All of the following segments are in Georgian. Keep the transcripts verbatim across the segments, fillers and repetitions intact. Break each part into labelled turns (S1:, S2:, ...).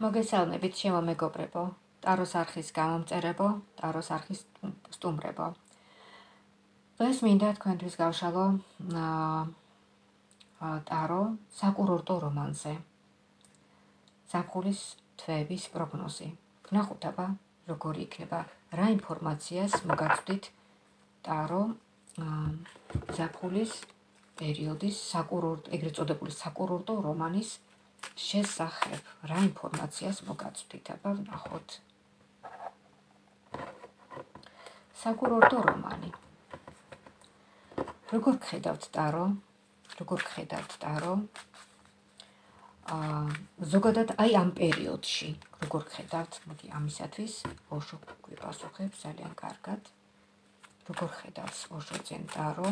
S1: მოგესალმებით, ჩემო მეგობრებო, ტაროს არხის გამომწერებო, ტაროს არხის სტუმრებო. დღეს მინდა თქვენთვის გავშალო ტარო საკურორტო რომანზე. ზაფხულის თვეების პროგნოზი. ვნახოთ აბა როგორი იქნება, რა ინფორმაციას მოგაცვდით ტარო ზაფხულის პერიოდის საკურორტო, ეგრეთ წოდებული საკურორტო რომანის შესახებ, რა ინფორმაციას მოგაცვდით, აბა ვნახოთ. საკურორტო რომანი. როგორ გხედავთ ტარო? როგორ გხედავთ ტარო? აა ზოგადად აი ამ პერიოდში, როგორ გხედავთ? მოდი ამისათვის ოშო გვიპასუხებს ძალიან კარგად. როგორ ხედავს ოშო ძენ ტარო?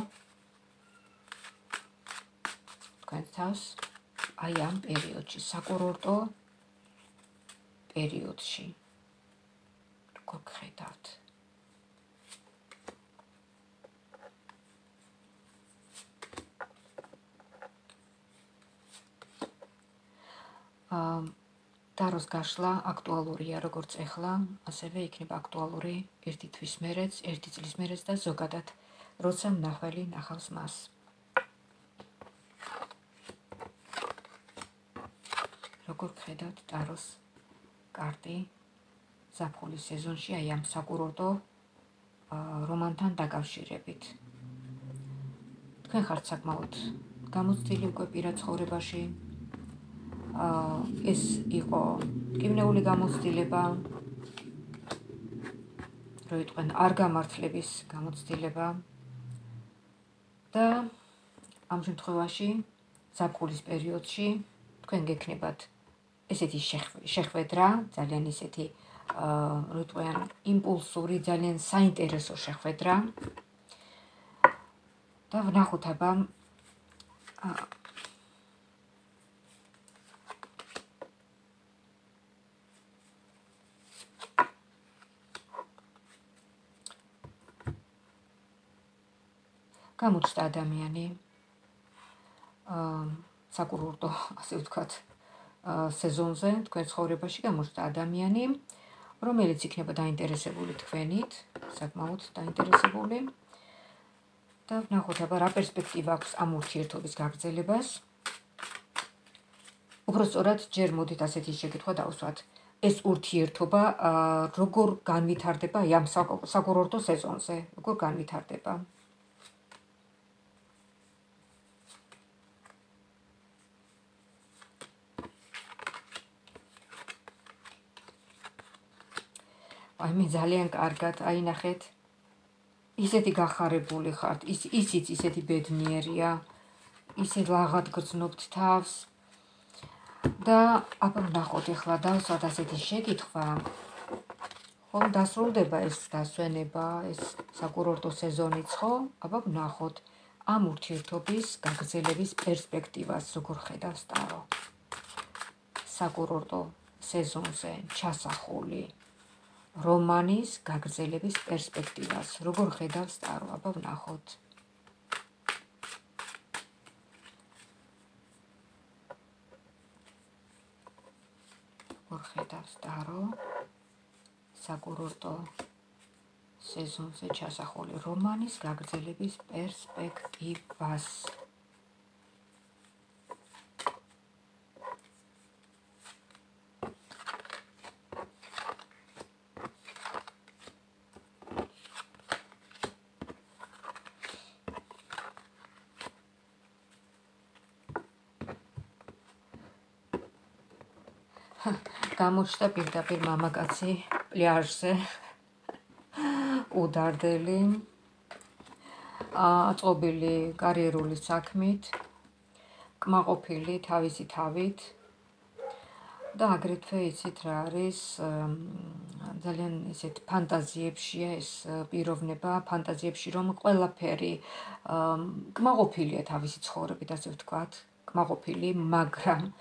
S1: თქვენ თავს აი ამ პერიოდში, საკურორტო პერიოდში. როგორ გხედავთ? აა ტაროს გაშლა აქტუალურია, როგორც ეხლა, ასევე იქნება აქტუალური ერთი თვის მერეც, ერთი წლის მერეც და ზოგადად, როცა მნახველი ნახავს მას. როგორ გხედავთ ტაროს კარტი ზაფხულის სეზონში აი ამ საკურორტო რომანთან დაკავშირებით. თქვენ ხართ საკმაოდ გამოცდილი უკვე პირად ცხოვრებაში. ეს იყო მტკივნეული გამოცდილება, რო იტყვენ არ გამართლების გამოცდილება და ამ შემთხვევაში ზაფხულის პერიოდში თქვენ გექნებათ ესეთი შეხვედრა, ძალიან ესეთი რო იტყვიან იმპულსური, ძალიან საინტერესო შეხვედრა და ვნახოთ აბა გამოჩნდა ადამიანი საკურორტო, ასე ვთქვათ, სეზონზე, თქვენ ცხოვრებაში გამოჩნდა ადამიანი, რომელიც იქნება დაინტერესებული თქვენით, საკმაოდ დაინტერესებული და ვნახოთ აბა რა პერსპექტივა აქვს ამ ურთიერთობის გაგრძელებას. უბრალოდ ჯერ მოდით ასეთი შეკითხვა დავუსვათ. ეს ურთიერთობა როგორ განვითარდება ამ საკურორტო სეზონზე, როგორ განვითარდება? აი მე ძალიან კარგად, აი ნახეთ, ისეთი გახარებული ხართ, ის ისიც ისეთი ბედნიერია, ისე ლაღად გრძნობთ თავს და აბა ვნახოთ ეხლა დავსვათ ასეთი შეკითხვა, ხომ დასრულდება ეს დასვენება, ეს საკურორტო სეზონიც, ხო? აბა ვნახოთ ამ ურთიერთობის გაგრძელების პერსპექტივას, როგორ ხედავს ტარო. საკურორტო სეზონზე ჩასახული რომანის გაგრძელების პერსპექტივას, როგორ ხედავს ტარო, აბა ვნახოთ. როგორ ხედავს ტარო საკურორტო სეზონზე ჩასახული რომანის გაგრძელების პერსპექტივას. გამოჩნდა პირდაპირ მამაკაცი პლაჟზე, უდარდელი, აწყობილი კარიერული საქმით, კმაყოფილი თავისი თავით და აგრეთვე იცით რა არის, ძალიან ესეთ ფანტაზიებშია ეს პიროვნება, ფანტაზიებში რომ ყველაფერი კმაყოფილია თავისი ცხოვრებით, ასე ვთქვათ, კმაყოფილი, მაგრამ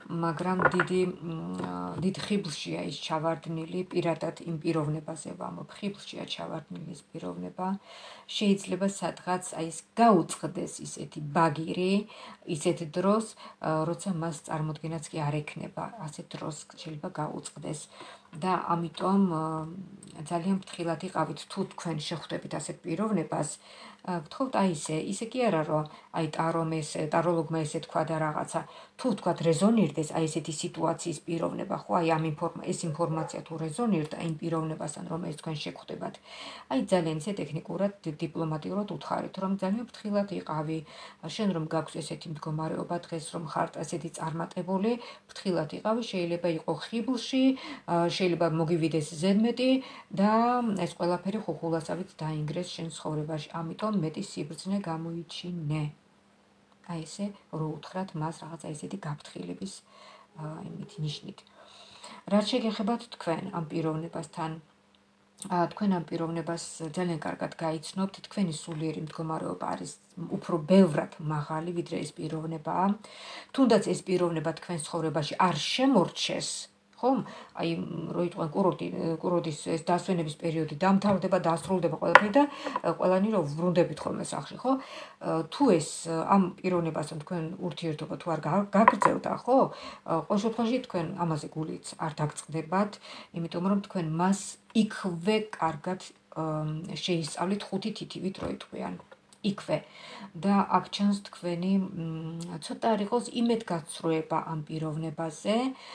S1: მაგრამ დიდი დიდ ხიბლშია ის ჩავარდნილი, პირადად იმ პიროვნებაზე ვამბობ, ხიბლშია ჩავარდნილი ის პიროვნება. შეიძლება სადღაც აი ეს გაუწყდეს ისეთი ბაგირი, ისეთ დროს, როცა მას წარმოდგენაც კი არ ექნება, ასეთ დროს შეიძლება გაუწყდეს. და ამიტომ ძალიან ფრთხილად იყავით, თუ თქვენ შეხვდებით ასეთ პიროვნებას, გთხოვთ აი ისე, ისე კი არა, რომ აი ტარომ ესე, ტაროლოგმა ესე თქვა და რაღაცა, თუ თქვათ რეზონირდეს აი ესეთი სიტუაციის პიროვნება, ხო, აი ამ ეს ინფორმაცია თუ რეზონირდა იმ პიროვნებასთან, რომელიც თქვენ შეხვდებათ, აი ძალიან ისე ტექნიკურად, დიპლომატიურად უთხარით, რომ ძალიან ფრთხილად იყავი, შენ რომ გაქვს ესეთი მდგომარეობა დღეს, რომ ხარ ესეთი წარმატებული, ფრთხილად იყავი, შეიძლება იყო ხიბლში, შეიძლება მოგივიდეს ზედმეტი და ეს ყველაფერი ხუხულასავით დაინგრეს შენ ცხოვრებაში. ამიტომ მეტი სიბრძნე გამოიჩინე. აი ესე რო უთხრათ მას რაღაცა ესეთი გაფრთხილების იმით ნიშნით. რაც შეგეხებათ თქვენ ამ პიროვნებასთან, თქვენ ამ პიროვნებას ძალიან კარგად გაიცნობთ, თქვენი სულიერი მდგომარეობა არის უფრო ბევრად მაღალი, ვიდრე ეს პიროვნებაა. თუნდაც ეს პიროვნება თქვენ ცხოვრებაში არ შემორჩეს, ხომ? აი, რო იტყვიან კურორტი, კურორტის ეს დასვენების პერიოდი დამთავრდება, დასრულდება ყველაფერი და ყველანი რო ვრუნდებით ხოლმე სახლში, ხო? თუ ეს ამ პიროვნებასთან თქვენ ურთიერთობა თუ არ გაგრძელდა, ხო? ყოველ შემთხვევაში თქვენ ამაზე გულით არ დაგწყდებათ, იმიტომ რომ თქვენ მას იქვე კარგად შეისწავლით ხუთი თითივით რო იტყვიან. იქვე და აქ ჩანს თქვენი ცოტა არ იყოს იმედგაცრუება ამ პიროვნებაზე.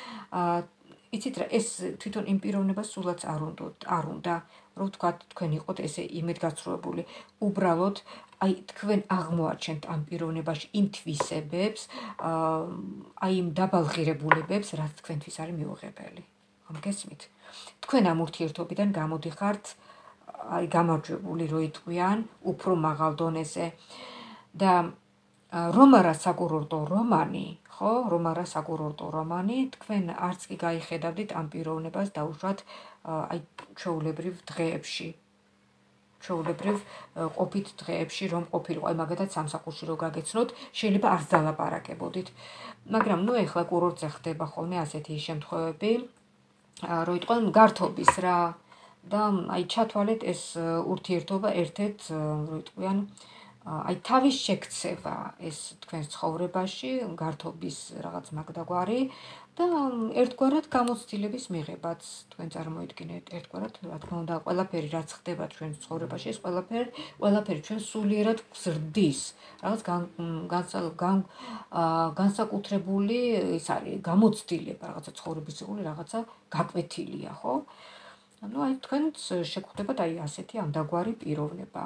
S1: იცით რა, ეს თვითონ იმ პიროვნებას სულაც არ უნდა, არ უნდა, რომ თქვათ თქვენ იყოთ ესე იმედგაცრუებული. უბრალოდ აი თქვენ აღმოაჩენთ ამ პიროვნებაში იმ თვისებებს, აი იმ დაბალ ღირებულებებს, რაც თქვენთვის არის მიუღებელი. ამ გესმით? თქვენ ამ ურთიერთობიდან გამოდიხართ აი გამარჯვებული რო იტყვიან, უფრო მაღალ დონეზე და რომ არა საკურორტო რომანი, ხო, რომ არა საკურორტო რომანი, თქვენ არც კი გაიხედავდით ამ პიროვნებას დაუშვათ აი ჩვეულებრივ დღეებში. ჩვეულებრივ ყოფით დღეებში, რომ ყოფილიყო, აი მაგათაც სამსახურში რო გაგეცნოთ, შეიძლება არც დალაპარაკებოდით. მაგრამ ნუ ეხლა კურორტზე ხდება ხოლმე ასეთი შემთხვევები, რო იტყვიან გართობის რა და აი ჩათვალეთ ეს ურთიერთობა ერთ-ერთ რო იტყვიან აი თავის შექცევა ეს თქვენს ცხოვრებაში, გართობის რაღაც მაგდაგვარი და ერთგვარად გამოცდილების მიღებაც თქვენ წარმოიდგინეთ, ერთგვარად რა თქმა უნდა, ყველაფერი რაც ხდება ჩვენს ცხოვრებაში, ეს ყველაფერი, ყველაფერი ჩვენ სულიერად გზრდის. რაღაც განსაკუთრებული ის არის გამოცდილება, რაღაცა ცხოვრებისეული რაღაცა გაკვეთილია, ხო? ანუ აი თქვენც შეგხვდებათ აი ასეთი ამდაგვარი პიროვნება.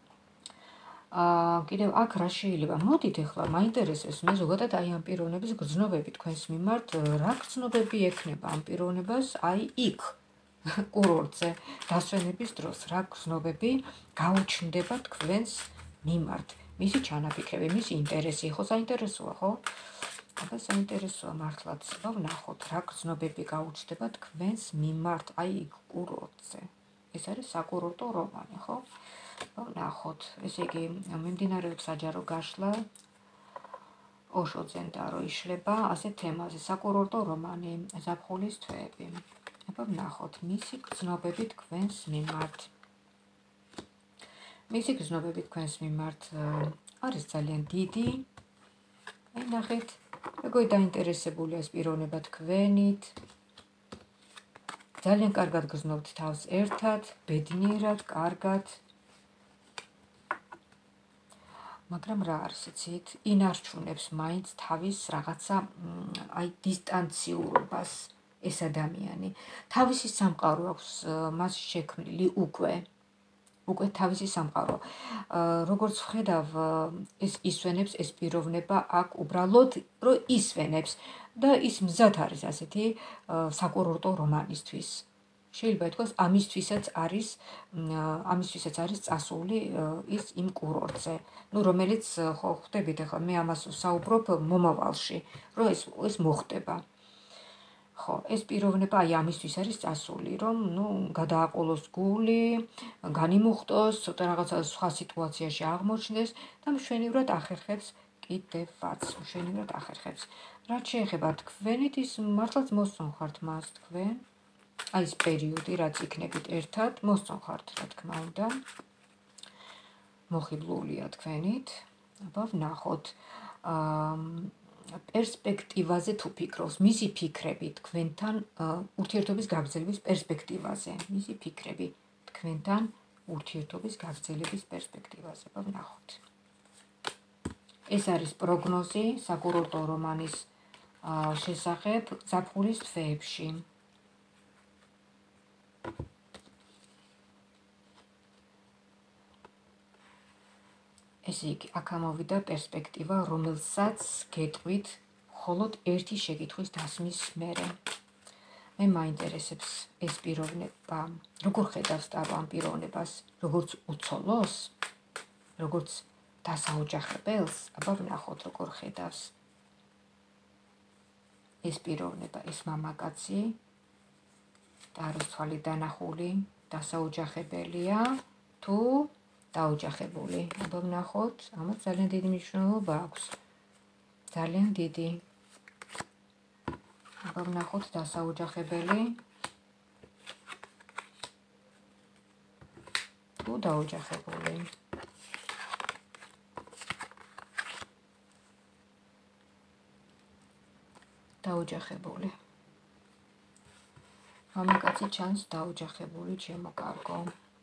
S1: კიდევ აქ რა შეიძლება, მოდით ახლა მაინტერესებს მე ზოგადად აი ამ პიროვნების გრძნობები თქვენს მიმართ, რა გრძნობები ექნება ამ პიროვნებას აი იქ კურორტზე დასვენების დროს, რა გრძნობები გაუჩნდება თქვენს მიმართ, მისი ჩანაფიქრები, მისი ინტერესი, ხო საინტერესოა, ხო? აბა საინტერესოა მართლაც, ვნახოთ რა გრძნობები გაუჩნდება თქვენს მიმართ აი იქ კურორტზე. ეს არის საკურორტო რომანი, ხო? ვნახოთ, ესე იგი მიმდინარეობს საჯარო გაშლა ოშოძენ და რო იშლება ასეთ თემაზე, საკურორტო რომანი, ზაფხულის თვეები. აბა ვნახოთ, მისი გრძნობები თქვენს მიმართ. მისი გრძნობები თქვენს მიმართ არის ძალიან დიდი. აი ნახეთ, როგორი დაინტერესებულია ეს პიროვნება თქვენით. ძალიან კარგად გრძნობთ თავს ერთად, ბედნიერად, კარგად. მაგრამ რა არის იცით, ინარჩუნებს მაინც თავის რაღაცა აი დისტანციურობას ეს ადამიანი. თავისი სამყარო აქვს მას შექმნილი უკვე. უკვე თავისი სამყარო. როგორც ვხედავ, ეს ისვენებს ეს პიროვნება აქ უბრალოდ რო ისვენებს და ის მზად არის ასეთი საკურორტო რომანისთვის. შეიძლება ითქვას, ამისთვისაც არის ამისთვისაც არის წასული ის იმ კურორტზე. ნუ რომელიც ხო ხვდებით ახლა მე ამას საუბრობ მომავალში, რომ ეს ეს მოხდება. ხო, ეს პიროვნება აი ამისთვის არის წასული, რომ ნუ გადააყოლოს გული, განიმუხტოს, ცოტა რაღაცა სხვა სიტუაციაში აღმოჩნდეს და მშვენივრად ახერხებს კიდევაც, მშვენივრად ახერხებს. რაც შეეხება თქვენით, ის მართლაც მოსწონხართ მას თქვენ. აი ეს პერიოდი, რაც იქნებით ერთად, მოსწონხართ, რა თქმა უნდა. მოხიბლულია თქვენით. აბა ვნახოთ. აა პერსპექტივაზე თუ ფიქრობს, მისი ფიქრები თქვენთან ურთიერთობის გაგრძელების პერსპექტივაზე, მისი ფიქრები თქვენთან ურთიერთობის გაგრძელების პერსპექტივაზე, აბა ვნახოთ. ეს არის პროგნოზი საკურორტო რომანის შესახებ ზაფხულის თვეებში. ესე იგი, აქ ამოვიდა პერსპექტივა, რომელსაც გეტყვით მხოლოდ ერთი შეკითხვის დასმის მერე. მე მაინტერესებს ეს პიროვნება, როგორ ხედავს ტარო ამ პიროვნებას, როგორც უცოლოს, როგორც დასაოჯახებელს, აბა ვნახოთ როგორ ხედავს ეს პიროვნება, ეს მამაკაცი, ტაროს თვალით დანახული, დასაოჯახებელია თუ დაოჯახებული. აბა ვნახოთ, ამას ძალიან დიდი მნიშვნელობა აქვს. ძალიან დიდი. აბა ვნახოთ დასაოჯახებელი თუ დაოჯახებული. დაოჯახებული. მამაკაცი ჩანს დაოჯახებული, ჩემო კარგო.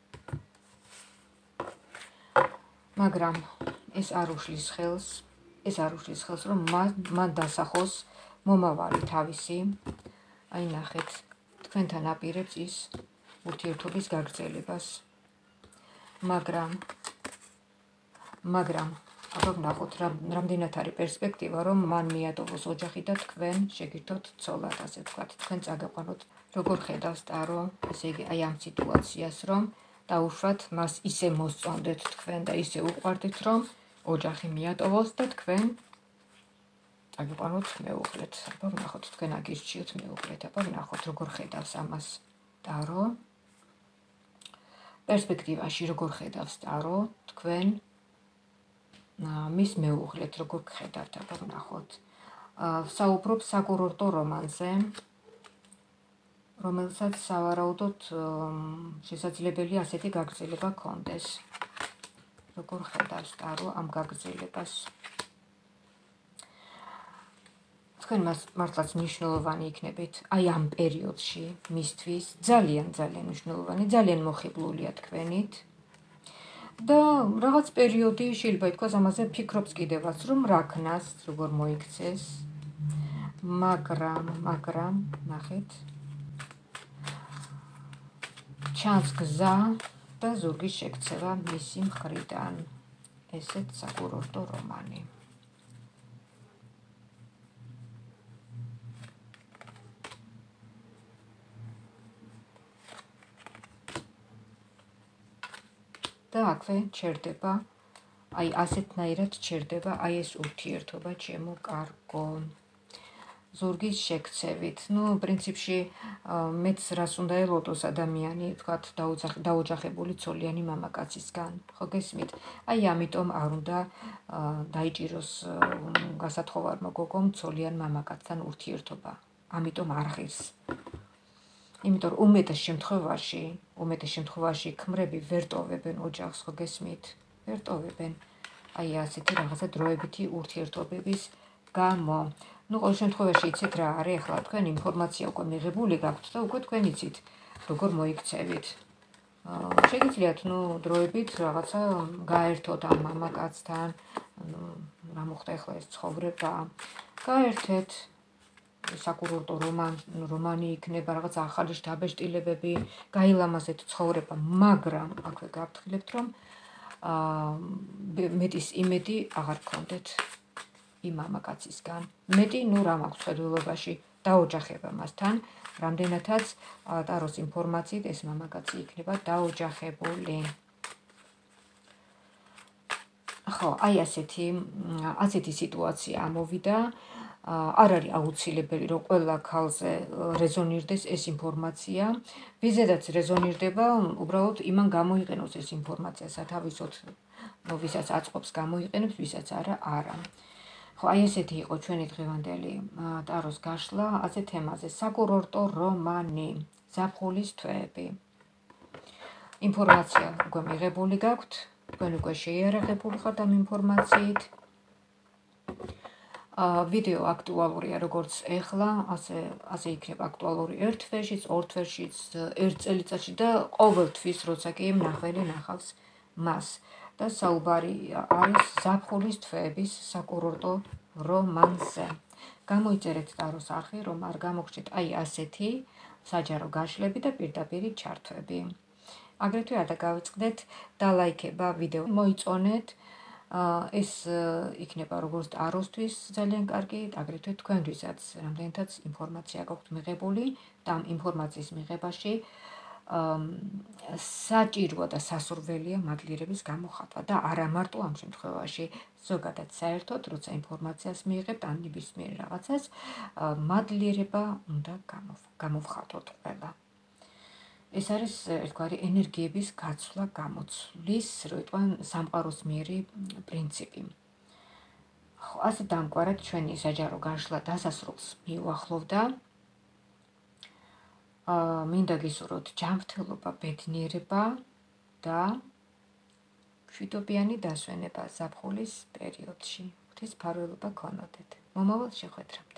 S1: მაგრამ ეს არ უშლის ხელს, ეს არ უშლის ხელს, რომ მან დასახოს მომავალი თავისი. აი ნახეთ, თქვენთან აპირებს ის ურთიერთობის გაგრძელებას. მაგრამ მაგრამ აბა ვნახოთ, რამდენად არის პერსპექტივა, რომ მან მიატოვოს ოჯახი და თქვენ შეგირთოთ ცოლად, ასე ვთქვათ, თქვენ წაგეყვანოთ. როგორ ხედავს ტარო, ესე იგი, აი ამ სიტუაციას, რომ დაუშვათ მას ისე მოსწონდეთ თქვენ და ისე უყვარდით, რომ ოჯახი მიატოვოს და თქვენ წაგიყვანოთ მეუღლეთ. აბა ვნახოთ, თქვენ აგირჩიოთ მეუღლეთ. აბა ვნახოთ, როგორ ხედავს ამას ტარო. პერსპექტივაში როგორ ხედავს ტარო თქვენ მის მეუღლეთ, როგორ გხედავთ, აბა ვნახოთ. საუბრობ საკურორტო რომანზე, რომელსაც სავარაუდოდ შესაძლებელია ასეთი გაგრძელება ჰქონდეს. როგორ ხედავს ტარო ამ გაგრძელებას. თქვენ მას მართლაც მნიშვნელოვანი იქნებით აი ამ პერიოდში მისთვის, ძალიან ძალიან მნიშვნელოვანი, ძალიან მოხიბლულია თქვენით. და რაღაც პერიოდი შეიძლება ითქვას ამაზე ფიქრობს კიდევაც, რომ რა ქნას, როგორ მოიქცეს. მაგრამ, მაგრამ, ნახეთ. ჩანს გზა და ზურგის შექცევა მისი მხრიდან. ესეც საკურორტო რომანი. და აქვე ჩერდება, აი ასეთნაირად ჩერდება აი ეს ურთიერთობა, ჩემო კარგო. ზურგის შექცევით. ნუ პრინციპში მეც რას უნდა ელოდოს ადამიანი, თქვათ, დაოჯახებული ცოლიანი მამაკაცისგან. ხო გესმით? აი ამიტომ არ უნდა დაიჭიროს გასათხოვარმა გოგომ ცოლიან მამაკაცთან ურთიერთობა. ამიტომ არ ღირს. იმიტომ რომ უმეტეს შემთხვევაში, უმეტეს შემთხვევაში ქმრები ვერ ტოვებენ ოჯახს, ხო გესმით? ვერ ტოვებენ. აი ასეთი რაღაცა დროებითი ურთიერთობების გამო. ნუ ყოველ შემთხვევაში იცით რა არის, ახლა თქვენ ინფორმაცია უკვე მიღებული გაქვთ და უკვე თქვენ იცით როგორ მოიქცევით. შეგიძლიათ ნუ დროებით რაღაცა გაერთოთ ამ მამაკაცთან, რა მოხდა ახლა ეს ცხოვრება. გაერთეთ საკურორტო რომანი იქნება, რაღაც ახალი დაბეჭდილებები, გაილამაზეთ ცხოვრება, მაგრამ აქვე გავთხილებთ, რომ მეტის იმედი აღარ გქონდეთ იმ მამაკაცისგან. მეტი ნუ რა მაქვს ხედველობაში დაოჯახება მასთან, რამდენადაც ტაროს ინფორმაციით ეს მამაკაცი იქნება დაოჯახებული. ხო, აი ასეთი ასეთი სიტუაცია ამოვიდა. არ არის აუცილებელი, რომ ყველა ქალზე რეზონირდეს ეს ინფორმაცია. ვიზედაც რეზონირდება, უბრალოდ იმან გამოიყენოს ეს ინფორმაცია სათავისოდ, ვისაც აწყობს გამოიყენებს, ვისაც არა, არა. ხო, აი ესეთი იყო ჩვენი დღევანდელი ტაროს გაშლა ასე თემაზე. საკურორტო რომანი, ზაფხულის თვეები. ინფორმაცია უკვე მიღებული გაქვთ, თქვენ უკვე შეიარაღებული ხართ ამ ინფორმაციით. ვიდეო აქტუალურია როგორც ეხლა, ასე ასე იქნება აქტუალური ერთ თვეშიც, ორ თვეშიც, ერთ წელიწადში და ყოველთვის, როცა კი მნახველი ნახავს მას. და საუბარი არის ზაფხულის თვეების საკურორტო რომანზე. გამოიწერეთ ტაროს არხი, რომ არ გამოგჩეთ აი ასეთი საჯარო გაშლები და პირდაპირი ჩართვები. აგრეთვე არ დაგავიწყდეთ დალაიქება ვიდეო, მოიწონეთ. ეს იქნება როგორც ტაროსთვის ძალიან კარგი, აგრეთვე თქვენთვისაც, რამდენადაც ინფორმაცია გაქვთ მიღებული და ამ ინფორმაციის მიღებაში საჭიროა და სასურველია მადლიერების გამოხატვა და არა მარტო ამ შემთხვევაში, ზოგადად საერთოდ, როცა ინფორმაციას მიიღებთ ან ნებისმიერ რაღაცას, მადლიერება უნდა გამოვხატოთ ყველა. ეს არის ერთგვარი ენერგიების გაცვლა გამოცვლის, რო იტყვიან სამყაროსმიერი პრინციპი. ასე დამკვარად ჩვენი საჯარო გაშლა დასასრულს მიუახლოვდა. მინდა გისურვოთ ჯანმრთელობა, ბედნიერება და მშვიდობიანი დასვენება ზაფხულის პერიოდში. ღვთის მფარველობა გქონოდეთ. მომავალ შეხვედრამდე.